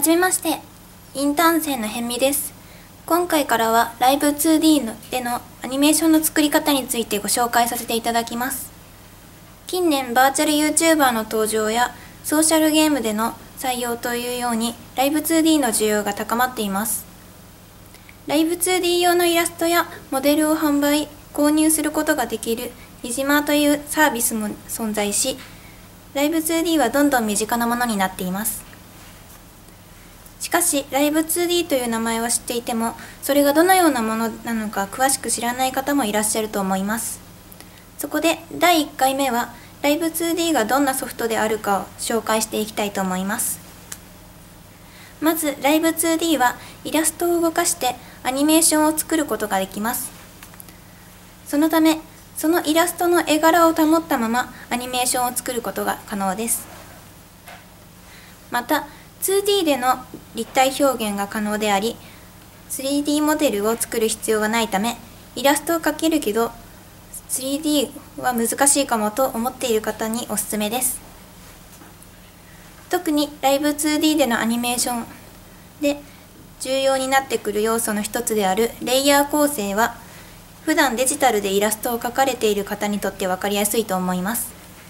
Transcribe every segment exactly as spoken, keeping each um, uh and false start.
じめまして、インターン生のへんみです。今回からはライブ ツーディー でのアニメーションの作り方についてご紹介させていただきます。近年バーチャル YouTuber の登場やソーシャルゲームでの採用というようにライブ ツーディー の需要が高まっています。ライブ ツーディー 用のイラストやモデルを販売、購入することができるニジマーというサービスも存在し、ライブ ツーディー はどんどん身近なものになっています。しかし、ライブ ツーディー という名前は知っていても、それがどのようなものなのか詳しく知らない方もいらっしゃると思います。そこでだいいっかいめは、ライブ ツーディー がどんなソフトであるかを紹介していきたいと思います。まず、ライブ ツーディー はイラストを動かしてアニメーションを作ることができます。そのため、そのイラストの絵柄を保ったままアニメーションを作ることが可能です。また、ツーディー での立体表現が可能であり、スリーディー モデルを作る必要がないため、イラストを描けるけど、スリーディー は難しいかもと思っている方におすすめです。特にライブ ツーディー でのアニメーションで重要になってくる要素の一つであるレイヤー構成は、普段デジタルでイラストを描かれている方にとって分かりやすいと思います。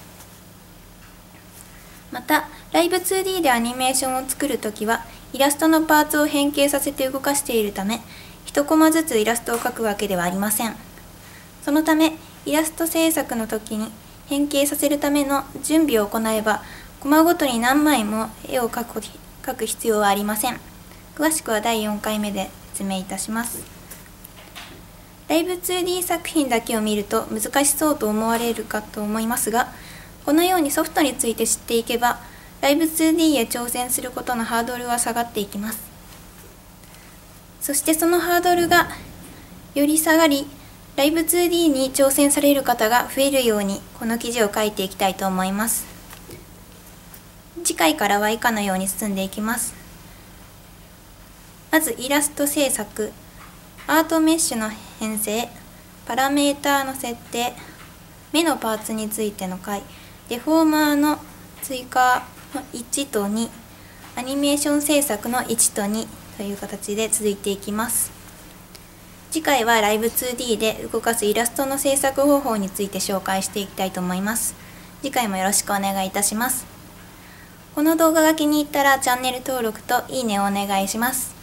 また、ライブ ツーディー でアニメーションを作るときは、イラストのパーツを変形させて動かしているため、一コマずつイラストを描くわけではありません。そのため、イラスト制作のときに変形させるための準備を行えば、コマごとに何枚も絵を描く、描く必要はありません。詳しくはだいよんかいめで説明いたします。ライブ ツーディー 作品だけを見ると難しそうと思われるかと思いますが、このようにソフトについて知っていけば、ライブ ツーディー へ挑戦することのハードルは下がっていきます。そしてそのハードルがより下がり、ライブ ツーディー に挑戦される方が増えるように、この記事を書いていきたいと思います。次回からは以下のように進んでいきます。まず、イラスト制作、アートメッシュの編成、パラメーターの設定、目のパーツについての回、デフォーマーの追加のいちとに、アニメーション制作のいちとにという形で続いていきます。次回はライブ ツーディー で動かすイラストの制作方法について紹介していきたいと思います。次回もよろしくお願いいたします。この動画が気に入ったらチャンネル登録といいねをお願いします。